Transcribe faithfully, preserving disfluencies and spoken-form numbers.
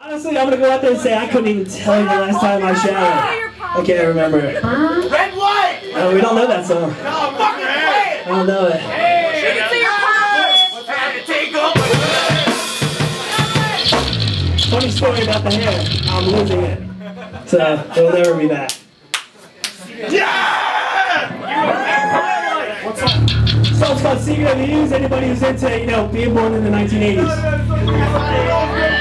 Honestly, I'm gonna go out there and say I couldn't even tell you the last time I showered. I can't remember. Red White! No, we don't know that song. No, fucking play it! I don't know it. Hey! It's your pockets! Trying to take off my Funny story about the hair. I'm losing it. So, it'll never be that. Yeah! What's up? This song's called Secret of the Ooze. Anybody who's into, you know, being born in the nineteen eighties.